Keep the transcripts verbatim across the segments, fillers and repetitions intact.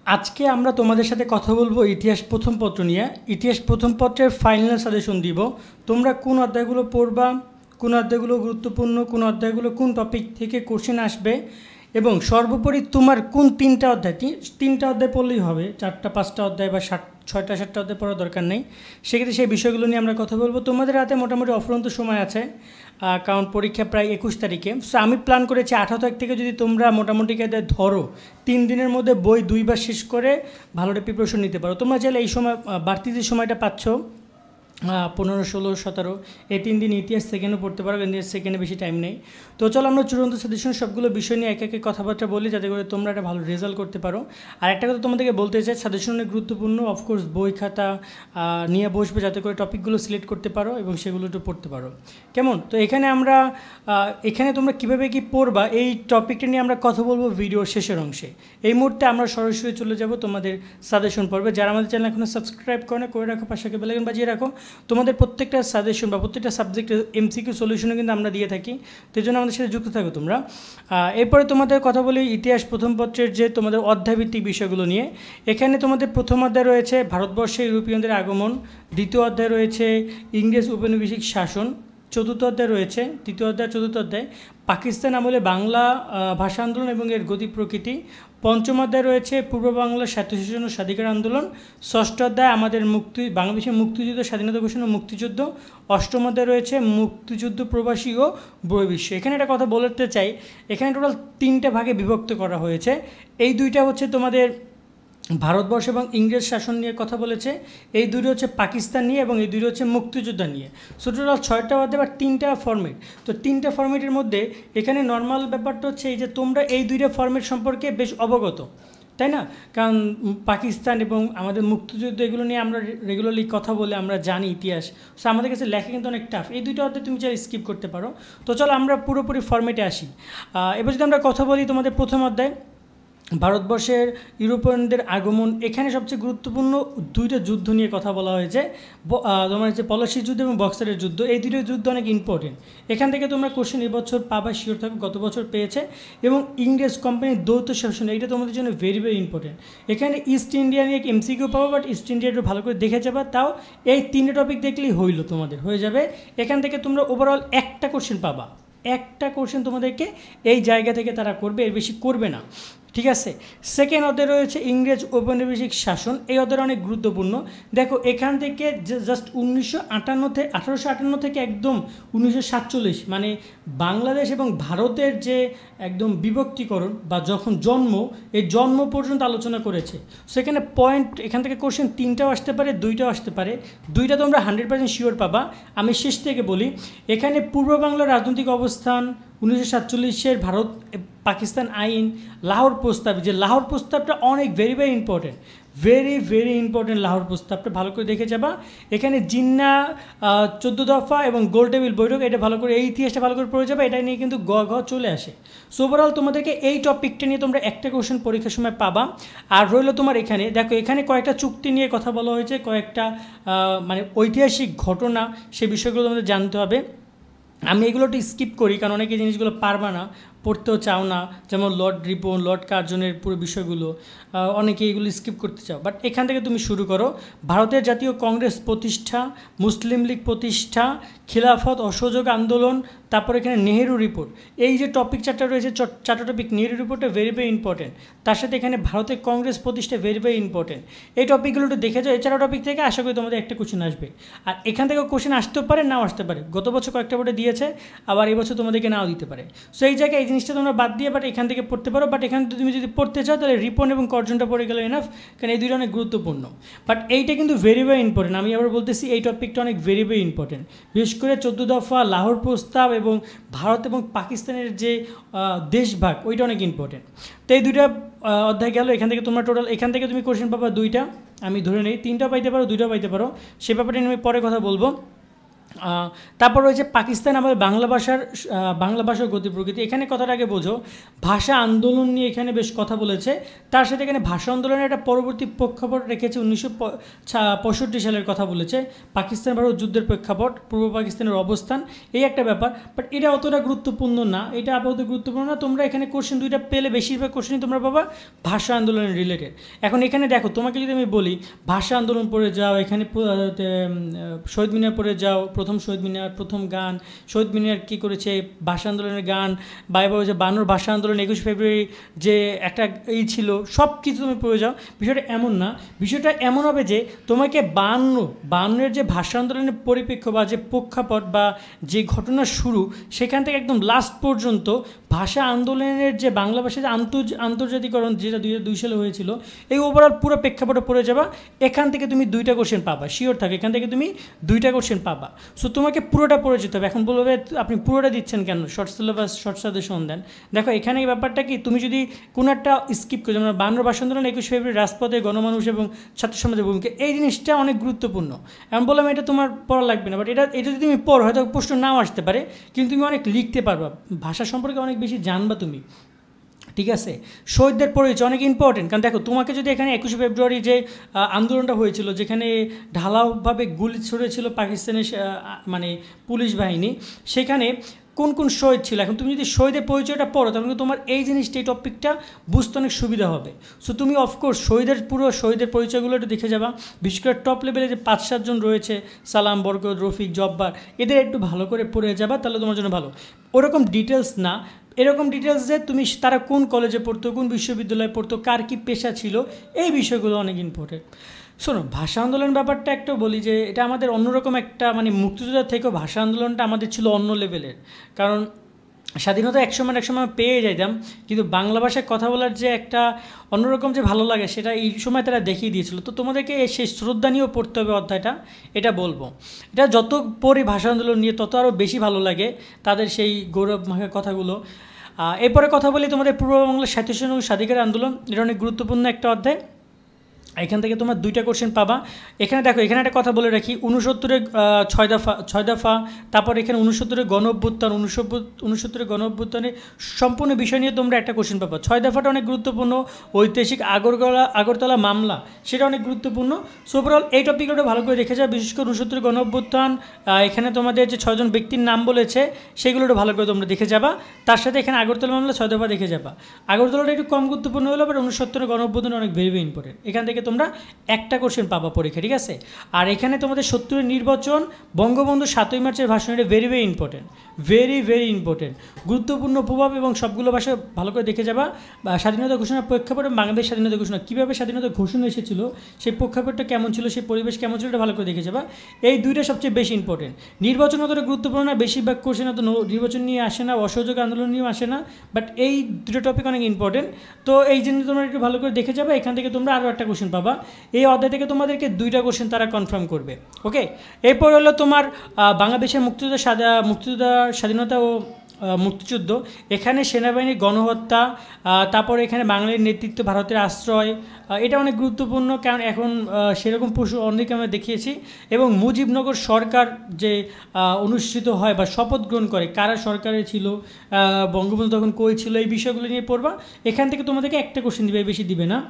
আজকে আমরা তোমাদের সাথে কথা বলবো ইতিহাস প্রথম পত্র নিয়ে। ইতিহাস প্রথম পত্রের ফাইনাল সাজেশন দিব। তোমরা কোন অধ্যায়গুলো পড়বা, কোন অধ্যায়গুলো গুরুত্বপূর্ণ, কোন অধ্যায়গুলো কোন টপিক থেকে কোশ্চেন আসবে, এবং সর্বোপরি তোমার কোন তিনটা অধ্যায়, তিনটা অধ্যায় পড়লেই হবে, চারটা পাঁচটা অধ্যায় বা ষাট ছয়টা সাতটা অধ্যায় পড়ার দরকার নেই। সেক্ষেত্রে সেই বিষয়গুলো নিয়ে আমরা কথা বলবো। তোমাদের হাতে মোটামুটি অফুরন্ত সময় আছে, কারণ পরীক্ষা প্রায় একুশ তারিখে। সো আমি প্ল্যান করেছি আঠারো তারিখ থেকে যদি তোমরা মোটামুটি কায়দায় ধরো তিন দিনের মধ্যে বই দুইবার শেষ করে ভালোটা প্রিপারেশন নিতে পারো। তোমরা চাইলে এই সময় বাড়তি যে সময়টা পাচ্ছ পনেরো ষোলো সতেরো এই তিন দিন ইতিহাস সেকেন্ডও পড়তে পারো, কিন্তু সেকেন্ডে বেশি টাইম নেই। তো চলো আমরা চূড়ান্ত সাজেশন সবগুলো বিষয় নিয়ে এক একে কথাবার্তা বলি, যাতে করে তোমরা একটা ভালো রেজাল্ট করতে পারো। আর একটা কথা তোমাদেরকে বলতে চাই, সাজেশন অনেক গুরুত্বপূর্ণ। অফকোর্স বই খাতা নিয়ে বসবে, যাতে করে টপিকগুলো সিলেক্ট করতে পারো এবং সেগুলো একটু পড়তে পারো। কেমন? তো এখানে আমরা এখানে তোমরা কীভাবে কী পড়বা এই টপিকটা নিয়ে আমরা কথা বলবো ভিডিওর শেষের অংশে। এই মুহূর্তে আমরা সরাসরি চলে যাব তোমাদের সাজেশন পড়বে। যারা আমাদের চ্যানেল এখনও সাবস্ক্রাইব করে না, করে রাখো, পাশে বেল আইকন বাজিয়ে রাখো। তোমাদের প্রত্যেকটা সাজেশন বা প্রত্যেকটা সাবজেক্টের এমসিকিউ সলিউশনও কিন্তু আমরা দিয়ে থাকি, তো এই জন্য আমাদের সাথে যুক্ত থাকো তোমরা। এরপরে তোমাদের কথা বলি ইতিহাস প্রথম পত্রের যে তোমাদের অধ্যায়ভিত্তিক বিষয়গুলো নিয়ে। এখানে তোমাদের প্রথম অধ্যায় রয়েছে ভারতবর্ষে ইউরোপিয়ানদের আগমন, দ্বিতীয় অধ্যায় রয়েছে ইংরেজ উপনিবেশিক শাসন, চতুর্থ অধ্যায় রয়েছে তৃতীয় অধ্যায় চতুর্থ অধ্যায় পাকিস্তান আমলে বাংলা ভাষা আন্দোলন এবং এর গতি প্রকৃতি, পঞ্চম অধ্যায় রয়েছে পূর্ব বাংলার স্বায়ত্তশাসন ও স্বাধিকার আন্দোলন, ষষ্ঠ অধ্যায় আমাদের মুক্তি বাংলাদেশের মুক্তিযুদ্ধ, স্বাধীনতা ঘোষণা ও মুক্তিযুদ্ধ, অষ্টম অধ্যায় রয়েছে মুক্তিযুদ্ধ প্রবাসী ও বহির্বিশ্ব। এখানে একটা কথা বলতে চাই, এখানে টোটাল তিনটে ভাগে বিভক্ত করা হয়েছে। এই দুইটা হচ্ছে তোমাদের ভারতবর্ষ এবং ইংরেজ শাসন নিয়ে কথা বলেছে, এই দুটো হচ্ছে পাকিস্তান নিয়ে, এবং এই দুটো হচ্ছে মুক্তিযোদ্ধা নিয়ে। সো টোটাল ছয়টা অধ্যায় বা তিনটা ফর্মেট। তো তিনটা ফর্মেটের মধ্যে এখানে নর্মাল ব্যাপারটা হচ্ছে এই যে তোমরা এই দুইটা ফর্মেট সম্পর্কে বেশ অবগত, তাই না? কারণ পাকিস্তান এবং আমাদের মুক্তিযুদ্ধ এগুলো নিয়ে আমরা রেগুলারলি কথা বলে আমরা জানি ইতিহাস। সো আমাদের কাছে লেখা কিন্তু অনেক টাফ। এই দুইটা অধ্যায় তুমি চাই স্কিপ করতে পারো। তো চলো আমরা পুরোপুরি ফর্মেটে আসি। এবার যদি আমরা কথা বলি তোমাদের প্রথম অধ্যায় ভারতবর্ষের ইউরোপিয়ানদের আগমন। এখানে সবচেয়ে গুরুত্বপূর্ণ দুইটা যুদ্ধ নিয়ে কথা বলা হয়েছে, তোমার হচ্ছে পলাশির যুদ্ধ এবং বক্সারের যুদ্ধ। এই দুটো যুদ্ধ অনেক ইম্পর্টেন্ট। এখান থেকে তোমরা কোশ্চেন এবছর পাবা, শিওর থাকবে, গত বছর পেয়েছে। এবং ইংরেজ কোম্পানির দ্বৈত শাসন, এইটা তোমাদের জন্য ভেরি ভেরি ইম্পর্টেন্ট। এখানে ইস্ট ইন্ডিয়া নিয়ে এমসিকিউ পাবো, বাট ইস্ট ইন্ডিয়াটা ভালো করে দেখে যাবা। তাও এই তিনটে টপিক দেখলেই হইল, তোমাদের হয়ে যাবে। এখান থেকে তোমরা ওভারঅল একটা কোশ্চেন পাবা, একটা কোশ্চেন তোমাদেরকে এই জায়গা থেকে তারা করবে, এর বেশি করবে না, ঠিক আছে? সেকেন্ড অধ্যায় রয়েছে ইংরেজ ঔপনিবেশিক শাসন। এই অধ্যায়টা অনেক গুরুত্বপূর্ণ। দেখো এখান থেকে জাস্ট উনিশশো আটান্ন থেকে আঠারোশো আটান্ন থেকে একদম উনিশশো সাতচল্লিশ মানে বাংলাদেশ এবং ভারতের যে একদম বিভক্তিকরণ বা যখন জন্ম, এই জন্ম পর্যন্ত আলোচনা করেছে। সেখানে পয়েন্ট এখান থেকে কোশ্চেন তিনটাও আসতে পারে, দুইটাও আসতে পারে। দুইটা তোমরা হান্ড্রেড পার্সেন্ট শিওর পাবা। আমি শেষ থেকে বলি, এখানে পূর্ব বাংলার রাজনৈতিক অবস্থান, উনিশশো সাতচল্লিশের ভারত পাকিস্তান আইন, লাহোর প্রস্তাব। যে লাহোর প্রস্তাবটা অনেক very very important, very very important. Lahore প্রস্তাবটা ভালো করে দেখে যাবা। এখানে জিন্না, চোদ্দ দফা এবং গোল টেবিল বৈঠক, এটা ভালো করে এই ইতিহাসটা ভালো করে পড়ে যাবে। এটা নিয়ে কিন্তু গ ঘ চলে আসে। সো ওভারঅল তোমাদেরকে এই টপিকটা নিয়ে তোমরা একটা কোশ্চেন পরীক্ষার সময় পাবা। আর রইলো তোমার এখানে, দেখো এখানে কয়েকটা চুক্তি নিয়ে কথা বলা হয়েছে, কয়েকটা মানে ঐতিহাসিক ঘটনা, সেই বিষয়গুলো তোমাদের জানতে হবে। আমি এগুলো একটু স্কিপ করি, কারণ অনেকে এই জিনিসগুলো পারবা না, পড়তেও চাও না। যেমন লর্ড রিপন, লর্ড কার্জনের পুরো বিষয়গুলো অনেকে এগুলো স্কিপ করতে চাও। বাট এখান থেকে তুমি শুরু করো। ভারতের জাতীয় কংগ্রেস প্রতিষ্ঠা, মুসলিম লীগ প্রতিষ্ঠা, খিলাফত অসহযোগ আন্দোলন, তারপর এখানে নেহেরু রিপোর্ট। এই যে টপিক চারটা রয়েছে, চারটা টপিক, নেহেরু রিপোর্টটা ভেরি ভেরি ইম্পর্টেন্ট। তার সাথে এখানে ভারতের কংগ্রেস প্রতিষ্ঠা ভেরি ভেরি ইম্পর্টেন্ট। এই টপিকগুলো একটু দেখে যাও। এছাড়াও টপিক থেকে আশা করি তোমাদের একটা কোশ্চেন আসবে। আর এখান থেকেও কোশ্চেন আসতেও পারে, নাও আসতে পারে। গত বছর কয়েকটা বোর্ডে দিয়েছে, আবার এবছর তোমাদেরকে নাও দিতে পারে। সো এই জায়গায় এই জিনিসটা তোমরা বাদ দিয়ে বাট এখান থেকে পড়তে পারো। বাট এখান থেকে তুমি যদি পড়তে চাও তাহলে রিপন এবং কর্জনটা পড়ে গেলে এনাফ, কারণ এই দুইটা অনেক গুরুত্বপূর্ণ। বাট এইটা কিন্তু ভেরি ভেরি ইম্পর্টেন্ট। আমি আবার বলতেছি এই টপিকটা অনেক ভেরি ভেরি ইম্পর্টেন্ট। বিশেষ করে চোদ্দ দফা, লাহোর প্রস্তাব এবং ভারত এবং পাকিস্তানের যে দেশভাগ, ওইটা অনেক ইম্পর্টেন্ট। তো এই দুইটা অধ্যায় গেল। এখান থেকে তোমরা টোটাল এখান থেকে তুমি কোশ্চেন পাবা দুইটা, আমি ধরে নেই তিনটা পাইতে পারো, দুইটা পাইতে পারো, সে ব্যাপারে আমি পরে কথা বলবো। তারপর রয়েছে পাকিস্তান আমাদের বাংলা ভাষার বাংলা ভাষার গতি প্রকৃতি। এখানে কথাটা আগে বোঝো, ভাষা আন্দোলন নিয়ে এখানে বেশ কথা বলেছে। তার সাথে এখানে ভাষা আন্দোলনের একটা পরবর্তী প্রেক্ষাপট রেখেছে, উনিশশো পঁয়ষট্টি সালের কথা বলেছে, পাকিস্তান ভারত যুদ্ধের প্রেক্ষাপট, পূর্ব পাকিস্তানের অবস্থান, এই একটা ব্যাপার। বাট এটা অতটা গুরুত্বপূর্ণ না, এটা আপাতত গুরুত্বপূর্ণ না। তোমরা এখানে কোশ্চেন দুইটা পেলে বেশিরভাগ কোশ্চেনই তোমরা পাবা ভাষা আন্দোলনের রিলেটেড। এখন এখানে দেখো, তোমাকে যদি আমি বলি ভাষা আন্দোলন পড়ে যাও, এখানে শহীদ মিনার পড়ে যাও, প্রথম শহীদ মিনার, প্রথম গান, শহীদ মিনার কী করেছে, ভাষা আন্দোলনের গান, বাইবা যে বানর ভাষা আন্দোলন, একুশে ফেব্রুয়ারি যে একটা এই ছিল, সব কিছু তুমি পড়ে যাও। বিষয়টা এমন না, বিষয়টা এমন হবে যে তোমাকে বান্ন বান্নের যে ভাষা আন্দোলনের পরিপ্রেক্ষ বা যে প্রেক্ষাপট বা যে ঘটনার শুরু, সেখান থেকে একদম লাস্ট পর্যন্ত ভাষা আন্দোলনের যে বাংলা ভাষার আন্তর্জাতিকরণ যেটা দুই হাজার দুই সালে হয়েছিল, এই ওভারঅল পুরো প্রেক্ষাপটে পড়ে যাবা। এখান থেকে তুমি দুইটা কোশ্চেন পাবা, শিওর থাকে, এখান থেকে তুমি দুইটা কোশ্চেন পাবা। সো তোমাকে পুরোটা পড়ে যেতে হবে। এখন বলবে আপনি পুরোটা দিচ্ছেন কেন, শর্ট সিলেবাস শর্ট সাজেশন দেন। দেখো এখানে এই ব্যাপারটা কি, তুমি যদি কোনো একটা স্কিপ করো, যেমন বাংলা ভাষা আন্দোলন, একুশে ফেব্রুয়ারি, রাজপথে গণমানুষ এবং ছাত্র সমাজের ভূমিকা, এই জিনিসটা অনেক গুরুত্বপূর্ণ। এমন বললাম এটা তোমার পড়া লাগবে না, বাট এটা এটা যদি তুমি পড়ো হয়তো প্রশ্ন নাও আসতে পারে, কিন্তু তুমি অনেক লিখতে পারবা, ভাষা সম্পর্কে অনেক বেশি জানবা তুমি, ঠিক আছে। শহীদদের পরিচয় অনেক ইম্পর্টেন্ট, কারণ দেখো তোমাকে যদি এখানে একুশে ফেব্রুয়ারি যে আন্দোলনটা হয়েছিল, যেখানে ঢালাওভাবে গুলি ছড়েছিল পাকিস্তানের মানে পুলিশ বাহিনী, সেখানে কোন কোন শহীদ ছিল, এখন তুমি যদি শহীদের পরিচয়টা পড়ো তাহলে তোমার এই জিনিসটা, এই টপিকটা বুঝতে অনেক সুবিধা হবে। সো তুমি অফকোর্স শহীদের পুরো শহীদের পরিচয়গুলো একটু দেখে যাবা, বিশেষ করে টপ লেভেলে যে পাঁচ সাতজন রয়েছে, সালাম, বরকত, রফিক, জব্বার, এদের একটু ভালো করে পড়ে যাবা, তাহলে তোমার জন্য ভালো। ওরকম ডিটেলস না, এরকম ডিটেলস যে তুমি তারা কোন কলেজে পড়তো, কোন বিশ্ববিদ্যালয়ে পড়তো, কার কী পেশা ছিল, এই বিষয়গুলো অনেক ইম্পর্টেন্ট। শোনো, ভাষা আন্দোলন ব্যাপারটা একটা বলি যে এটা আমাদের অন্যরকম একটা, মানে মুক্তিযোদ্ধার থেকেও ভাষা আন্দোলনটা আমাদের ছিল অন্য লেভেলের। কারণ স্বাধীনতা একসময় একসময় পেয়ে যাইতাম, কিন্তু বাংলা ভাষায় কথা বলার যে একটা অন্যরকম যে ভালো লাগে, সেটা এই সময় তারা দেখিয়ে দিয়েছিল। তো তোমাদেরকে সেই শ্রদ্ধা নিয়েও পড়তে হবে অধ্যায়টা, এটা বলবো। এটা যত পড়ি ভাষা আন্দোলন নিয়ে তত আরও বেশি ভালো লাগে তাদের সেই গৌরব মাখা কথাগুলো। এরপরে কথা বলি তোমাদের পূর্ব বাংলার স্বায়ত্তশাসন এবং স্বাধিকার আন্দোলন, এটা অনেক গুরুত্বপূর্ণ একটা অধ্যায়। এখান থেকে তোমরা দুইটা কোশ্চেন পাবা। এখানে দেখো, এখানে একটা কথা বলে রাখি, উনসত্তরের ছয় দফা ছয় দফা তারপর এখানে উনসত্তরের গণ অভ্যুত্থান, উনসত্তরের গণ অভ্যুত্থানে সম্পূর্ণ বিষয় নিয়ে তোমরা একটা কোশ্চেন পাবা। ছয় দফাটা অনেক গুরুত্বপূর্ণ, ঐতিহাসিক আগরতলা আগরতলা মামলা, সেটা অনেক গুরুত্বপূর্ণ। সো ওভারঅল এই টপিকটা ভালো করে দেখে যাও, বিশেষ করে উনসত্তরের গণ অভ্যুত্থান, এখানে তোমাদের যে ছয়জন ব্যক্তির নাম বলেছে সেগুলো একটু ভালো করে তোমরা দেখে যাবা। তার সাথে এখানে আগরতলা মামলা, ছয় দফা দেখে যাবা। আগরতলাটা একটু কম গুরুত্বপূর্ণ হলো, বাট উনসত্তরের গণ অভ্যুত্থান অনেক ভেরি ভেরি ইম্পর্টেন্ট। এখান থেকে তোমরা একটা কোশ্চেন পাবা পরীক্ষা, ঠিক আছে। আর এখানে তোমাদের সত্তরের নির্বাচন, বঙ্গবন্ধু সাতই মার্চের ভাষণ, এটা very very important, very very important, গুরুত্বপূর্ণ প্রভাব এবং সবগুলো ভাষা ভালো করে দেখে যাবা। স্বাধীনতা ঘোষণার প্রেক্ষাপটে বাংলাদেশ স্বাধীনতা ঘোষণা, কীভাবে স্বাধীনতা ঘোষণা এসেছিল, সেই প্রেক্ষাপটটা কেমন ছিল, সেই পরিবেশ কেমন ছিল, এটা ভালো করে দেখে যাবা। এই দুইটা সবচেয়ে বেশি ইম্পর্টেন্ট। নির্বাচন অতটা গুরুত্বপূর্ণ না, বেশিরভাগ কোশ্চেন অত নির্বাচন নিয়ে আসে না, অসহযোগ আন্দোলন নিয়েও আসে না, বাট এই দুটো টপিক অনেক ইম্পর্টেন্ট। তো এই জন্য তোমরা একটু ভালো করে দেখে যাবে। এখান থেকে তোমরা আরও একটা কোশ্চেন পাবা, এই অধ্যায় থেকে তোমাদেরকে দুইটা কোশ্চেন তারা কনফার্ম করবে। ওকে, এরপর হলো তোমার বাংলাদেশের মুক্তিযুদ্ধ মুক্তিযুদ্ধ স্বাধীনতা ও মুক্তিযুদ্ধ, এখানে সেনাবাহিনীর গণহত্যা, তারপর এখানে বাঙালির নেতৃত্ব, ভারতের আশ্রয়, এটা অনেক গুরুত্বপূর্ণ, কারণ এখন সেরকম পশু অনেকে আমরা দেখিয়েছি। এবং মুজিবনগর সরকার যে অনুষ্ঠিত হয় বা শপথ গ্রহণ করে, কারা সরকারে ছিল, বঙ্গবন্ধু তখন কই ছিল, এই বিষয়গুলো নিয়ে পড়বা। এখান থেকে তোমাদেরকে একটা কোশ্চেন দিবে, বেশি দিবে না।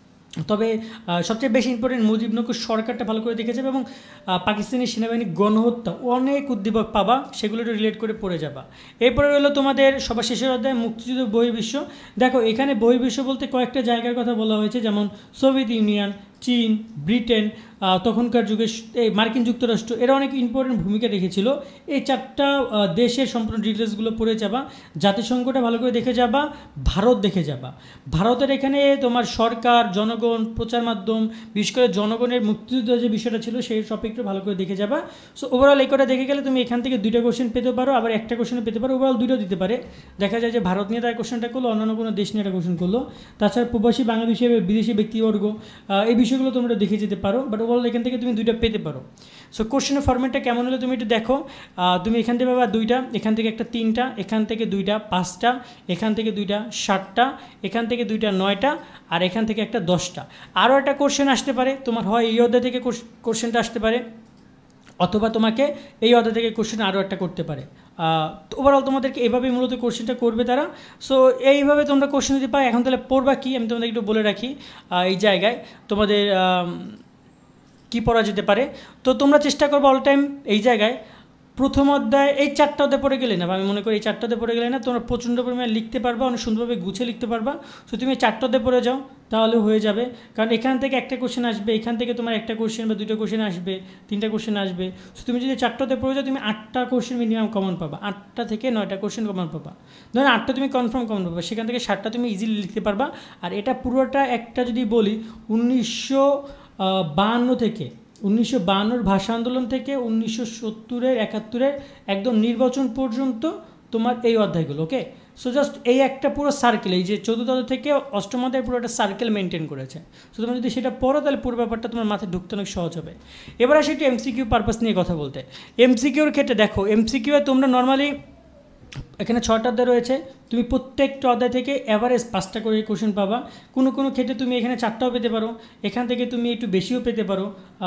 তবে সবচেয়ে বেশি ইম্পর্টেন্ট মুজিবনগর সরকারটা ভালো করে দেখে যাবে, এবং পাকিস্তানি সেনাবাহিনীর গণহত্যা অনেক উদ্দীপক পাবা, সেগুলো রিলেট করে পড়ে যাবা। এরপরে হলো তোমাদের সবার শেষের অধ্যায় মুক্তিযুদ্ধ বহির্বিশ্ব। দেখো এখানে বহির্বিশ্ব বলতে কয়েকটা জায়গার কথা বলা হয়েছে, যেমন সোভিয়েত ইউনিয়ন, চীন, ব্রিটেন, তখনকার যুগে এই মার্কিন যুক্তরাষ্ট্র, এরা অনেক ইম্পর্টেন্ট ভূমিকা রেখেছিল। এই চারটা দেশের সম্পূর্ণ ডিটেলসগুলো পড়ে যাবা। জাতিসংঘটা ভালো করে দেখে যাবা, ভারত দেখে যাবা। ভারতের এখানে তোমার সরকার, জনগণ, প্রচার মাধ্যম, বিশেষ করে জনগণের মুক্তিযুদ্ধ যে বিষয়টা ছিল সেই টপিকটা ভালো করে দেখে যাবা। সো ওভারঅল এই কটা দেখে গেলে তুমি এখান থেকে দুইটা কোশ্চেন পেতে পারো, আবার একটা কোশ্চেন পেতে পারো, ওভারঅল দুটো দিতে পারে। দেখা যায় যে ভারত নিয়ে তার কোশ্চেনটা করলো, অন্যান্য কোনো দেশ নিয়ে একটা কোশ্চেন করলো। তাছাড়া প্রবাসী বাংলাদেশি হিসেবে বিদেশি ব্যক্তিবর্গ, এই বিষয়গুলো তোমরা দেখে যেতে পারো, বাট ওভারঅল এখান থেকে তুমি দুইটা পেতে পারো। সো কোশ্চেনের ফরম্যাটটা কেমন হলো তুমি একটু দেখো। তুমি এখান থেকে পাবা দুইটা, এখান থেকে একটা তিনটা, এখান থেকে দুইটা পাঁচটা, এখান থেকে দুইটা সাতটা, এখান থেকে দুইটা নয়টা, আর এখান থেকে একটা দশটা। আরও একটা কোশ্চেন আসতে পারে তোমার, হয় এই অধ্যায় থেকে কোশ্চেনটা আসতে পারে, অথবা তোমাকে এই অধ্যায় থেকে কোশ্চেন আরও একটা করতে পারে। ওভারঅল তোমাদেরকে এভাবেই মূলত কোশ্চেনটা করবে তারা। সো এইভাবে তোমরা কোশ্চেন যদি পাই, এখন তাহলে পড়বা কি আমি তোমাদের একটু বলে রাখি। এই জায়গায় তোমাদের কি পড়া যেতে পারে, তো তোমরা চেষ্টা করবো অল টাইম এই জায়গায় প্রথম অধ্যায় এই চারটা অধ্যায় পড়ে গেলে না, আমি মনে করি এই চারটা অধ্যায় পড়ে গেলে না তোমরা প্রচণ্ড পরিমাণে লিখতে পারবা, অনেক সুন্দরভাবে গুছিয়ে লিখতে পারবা। সো তুমি চারটা অধ্যায় পড়ে যাও তাহলে হয়ে যাবে, কারণ এখান থেকে একটা কোশ্চেন আসবে, এখান থেকে তোমার একটা কোশ্চেন বা দুটো কোশ্চেন আসবে, তিনটা কোশ্চেন আসবে। সো তুমি যদি চারটা অধ্যায় পড়ে যাও তুমি আটটা কোশ্চেন মিনিমাম কমন পাবা, আটটা থেকে নয়টা কোশ্চেন কমন পাবা। ধরো আটটা তুমি কনফার্ম কমন পাবা, সেখান থেকে ষাটটা তুমি ইজিলি লিখতে পারবা। আর এটা পুরোটা একটা যদি বলি উনিশশো বাহান্ন থেকে উনিশশো বাহান্নর ভাষা আন্দোলন থেকে উনিশশো সত্তরের একাত্তরের একদম নির্বাচন পর্যন্ত তোমার এই অধ্যায়গুলো। ওকে, সো জাস্ট এই একটা পুরো সার্কেল, এই যে চতুর্থ অধ্যায় থেকে অষ্টম অধ্যায় পুরো একটা সার্কেল মেনটেন করেছে। সো তোমরা যদি সেটা পড়ো তাহলে পুরো ব্যাপারটা তোমার মাথায় ঢুকতে অনেক সহজ হবে। এবার আসে একটু এমসিকিউ পারপাস নিয়ে কথা বলতে। এমসিকিউর ক্ষেত্রে দেখো, এমসিকিউ তোমরা নর্মালি এখানে ছটা অধ্যায় রয়েছে, তুমি প্রত্যেকটা অধ্যায় থেকে অ্যাভারেজ পাঁচটা করে কোশ্চেন পাবা। কোনো কোনো ক্ষেত্রে তুমি এখানে চারটাও পেতে পারো, এখান থেকে তুমি একটু বেশিও পেতে পারো,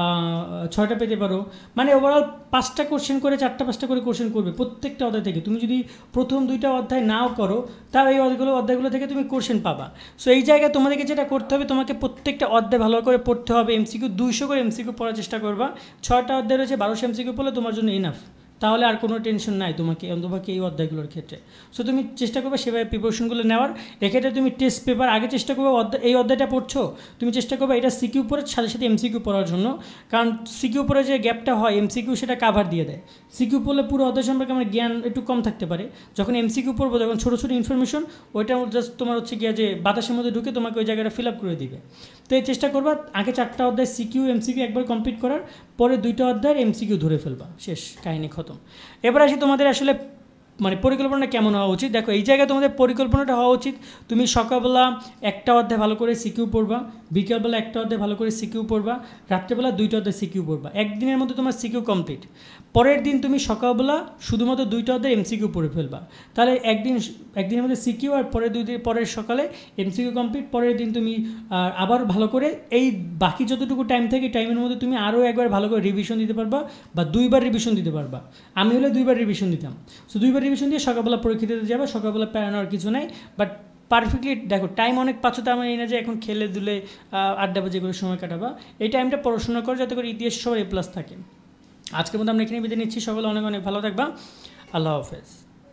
ছয়টা পেতে পারো, মানে ওভারঅল পাঁচটা কোশ্চেন করে চারটা পাঁচটা করে কোশ্চেন করবে প্রত্যেকটা অধ্যায় থেকে। তুমি যদি প্রথম দুইটা অধ্যায় নাও করো তাও এই অধ্যায়গুলো অধ্যায়গুলো থেকে তুমি কোশ্চেন পাবা। সো এই জায়গায় তোমাদেরকে যেটা করতে হবে, তোমাকে প্রত্যেকটা অধ্যায় ভালো করে পড়তে হবে। এমসিকিউ দুইশো করে এমসিকিউ পড়ার চেষ্টা করবা। ছয়টা অধ্যায় রয়েছে, বারোশো এমসিকিউ পড়লে তোমার জন্য ইনাফ, তাহলে আর কোনো টেনশন নাই তোমাকে অন্তপাকে এই অধ্যায়গুলোর ক্ষেত্রে। সো তুমি চেষ্টা করবে সেভাবে প্রিপারেশনগুলো নেওয়ার। এক্ষেত্রে তুমি টেস্ট পেপার আগে চেষ্টা করবে, অধ্যায় এই অধ্যায়টা পড়ছো তুমি চেষ্টা করবে এটা সিকিউ পড়ে সাথে সাথে এমসিকিউ পড়ার জন্য, কারণ সিকিউ পড়ে যে গ্যাপটা হয় এমসিকিউ সেটা কাভার দিয়ে দেয়। সিকিউ পড়লে পুরো অধ্যায় সম্পর্কে আমার জ্ঞান একটু কম থাকতে পারে, যখন এমসিকিউ পড়বো তখন ছোটো ছোটো ইনফরমেশন ওইটা জাস্ট তোমার হচ্ছে গিয়ে যে বাতাসের মধ্যে ঢুকে তোমাকে ওই জায়গাটা ফিল আপ করে দিবে। তো এই চেষ্টা করবা আগে চারটা অধ্যায় সিকিউ এমসিকিউ একবার কমপ্লিট করার পরে দুইটা অধ্যায়ের এমসিকিউ ধরে ফেলবা, শেষ কাহিনী খতম। এবার আসি তোমাদের আসলে মানে পরিকল্পনা কেমন হওয়া উচিত। দেখো এই জায়গায় তোমাদের পরিকল্পনাটা হওয়া উচিত, তুমি সকালবেলা একটা অধ্যায় ভালো করে সিকিউ পড়বা, বিকেলবেলা একটা অধ্যায় ভালো করে সিকিউ পড়বা, রাত্রেবেলা দুইটা অধ্যায় সিকিউ পড়বা। একদিনের মধ্যে তোমার সিকিউ কমপ্লিট। পরের দিন তুমি সকালবেলা শুধুমাত্র দুইটা অধ্যায় এমসিকিউ পড়ে ফেলবা, তাহলে একদিন একদিনের মধ্যে সিকিউ আর পরের দুই দিন পরের সকালে এমসিকিউ কমপ্লিট। পরের দিন তুমি আবার ভালো করে এই বাকি যতটুকু টাইম থাকে টাইমের মধ্যে তুমি আরও একবার ভালো করে রিভিশন দিতে পারবা বা দুইবার রিভিশন দিতে পারবা। আমি হলে দুইবার রিভিশন দিতাম। সো দুইবার রিভিশন দিয়ে সকালবেলা পরীক্ষা দিতে যাবে, সকালবেলা প্যারানোর কিছু নাই, বাট পারফেক্টলি দেখো টাইম অনেক পাচ্ছ, তার মানে এই না যে এখন খেলে দুলে আড্ডা বাজে করে সময় কাটাবা। এই টাইমটা পড়াশোনা করো যাতে করে ইতিহাস সবার এ প্লাস থাকে। আজকের মধ্যে আমরা এখানে বিদায় নিচ্ছি, সকলে অনেক অনেক ভালো থাকবা, আল্লাহ হাফেজ।